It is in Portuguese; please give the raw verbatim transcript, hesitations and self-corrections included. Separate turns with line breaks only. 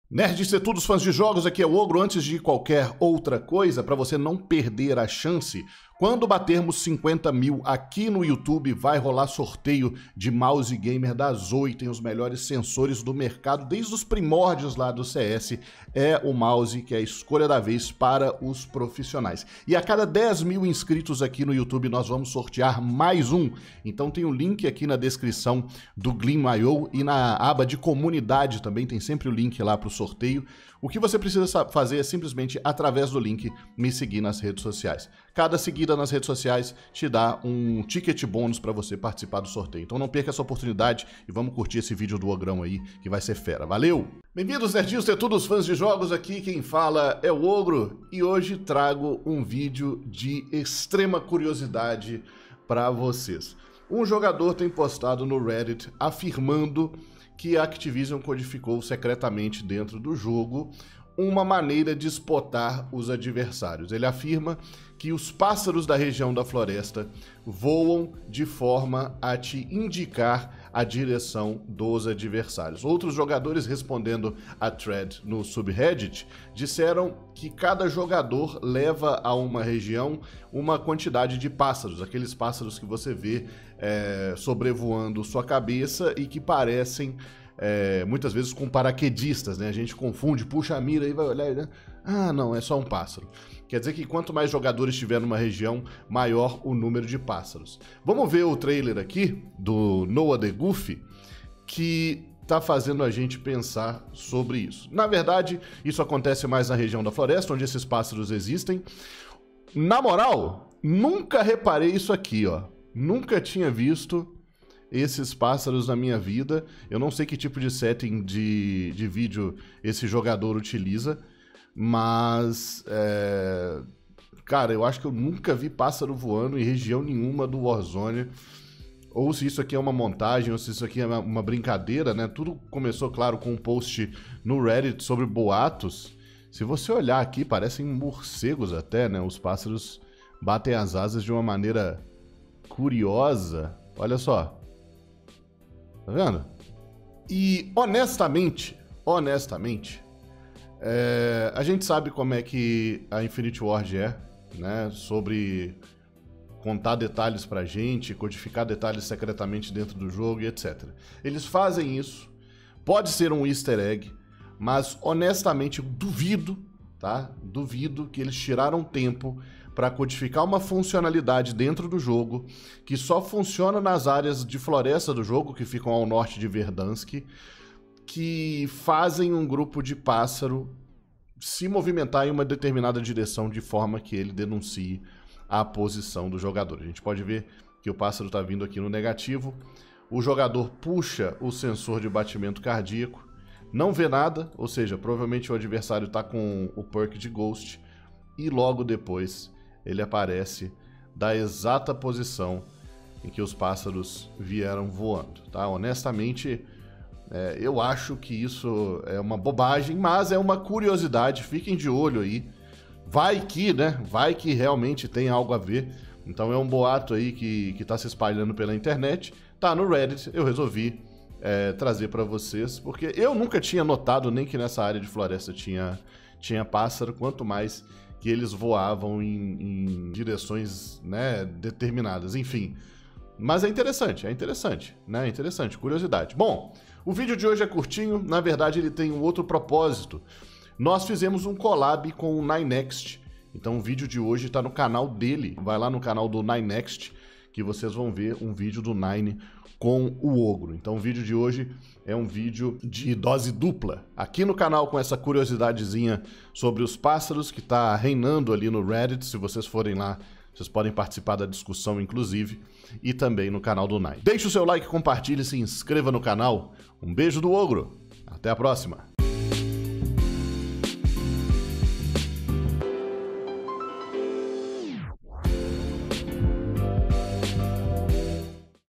Nerds e todos fãs de jogos, aqui é o Ogro. Antes de qualquer outra coisa, para você não perder a chance, quando batermos cinquenta mil aqui no YouTube, vai rolar sorteio de mouse gamer da Zoe. Tem os melhores sensores do mercado, desde os primórdios lá do C S. É o mouse que é a escolha da vez para os profissionais. E a cada dez mil inscritos aqui no YouTube, nós vamos sortear mais um. Então tem o link aqui na descrição do Gleam ponto i o e na aba de comunidade também tem sempre o link lá para o sorteio. O que você precisa fazer é simplesmente, através do link, me seguir nas redes sociais. Cada seguida nas redes sociais te dá um ticket bônus para você participar do sorteio. Então não perca essa oportunidade e vamos curtir esse vídeo do Ogrão aí, que vai ser fera. Valeu! Bem-vindos, nerdinhos, todos fãs de jogos, aqui quem fala é o Ogro e hoje trago um vídeo de extrema curiosidade para vocês. Um jogador tem postado no Reddit afirmando que a Activision codificou secretamente dentro do jogo uma maneira de spotar os adversários. Ele afirma que os pássaros da região da floresta voam de forma a te indicar a direção dos adversários. Outros jogadores, respondendo a thread no subreddit, disseram que cada jogador leva a uma região uma quantidade de pássaros, aqueles pássaros que você vê é, sobrevoando sua cabeça e que parecem É, muitas vezes com paraquedistas, né? A gente confunde, puxa a mira e vai olhar, né? Ah, não, é só um pássaro. Quer dizer que quanto mais jogadores tiver numa região, maior o número de pássaros. Vamos ver o trailer aqui do Noah the Goofy, que tá fazendo a gente pensar sobre isso. Na verdade, isso acontece mais na região da floresta, onde esses pássaros existem. Na moral, nunca reparei isso aqui, ó. Nunca tinha visto esses pássaros na minha vida. Eu não sei que tipo de setting de, de vídeo esse jogador utiliza, mas é... cara, eu acho que eu nunca vi pássaro voando em região nenhuma do Warzone. Ou se isso aqui é uma montagem, ou se isso aqui é uma, uma brincadeira, né? Tudo começou, claro, com um post no Reddit sobre boatos. Se você olhar aqui, parecem morcegos até, né? Os pássaros batem as asas de uma maneira curiosa. Olha só. Tá vendo? E honestamente, honestamente, é, a gente sabe como é que a Infinity Ward é, né? Sobre contar detalhes pra gente, codificar detalhes secretamente dentro do jogo e etcétera. Eles fazem isso, pode ser um easter egg, mas honestamente eu duvido, tá? Duvido que eles tiraram tempo para codificar uma funcionalidade dentro do jogo que só funciona nas áreas de floresta do jogo, que ficam ao norte de Verdansk, que fazem um grupo de pássaro se movimentar em uma determinada direção de forma que ele denuncie a posição do jogador. A gente pode ver que o pássaro está vindo aqui no negativo, o jogador puxa o sensor de batimento cardíaco, não vê nada, ou seja, provavelmente o adversário está com o perk de Ghost, e logo depois ele aparece da exata posição em que os pássaros vieram voando, tá? Honestamente, é, eu acho que isso é uma bobagem, mas é uma curiosidade, fiquem de olho aí. Vai que, né? Vai que realmente tem algo a ver. Então é um boato aí que, que tá se espalhando pela internet, tá no Reddit, eu resolvi é, trazer para vocês, porque eu nunca tinha notado nem que nessa área de floresta tinha, tinha pássaro, quanto mais que eles voavam em, em direções, né, determinadas, enfim. Mas é interessante, é interessante, né, é interessante, curiosidade. Bom, o vídeo de hoje é curtinho, na verdade ele tem um outro propósito. Nós fizemos um collab com o Ninext, então o vídeo de hoje está no canal dele. Vai lá no canal do Ninext que vocês vão ver um vídeo do Nine com o Ogro. Então o vídeo de hoje é um vídeo de dose dupla. Aqui no canal com essa curiosidadezinha sobre os pássaros que está reinando ali no Reddit. Se vocês forem lá, vocês podem participar da discussão, inclusive. E também no canal do Nine. Deixe o seu like, compartilhe e se inscreva no canal. Um beijo do Ogro. Até a próxima.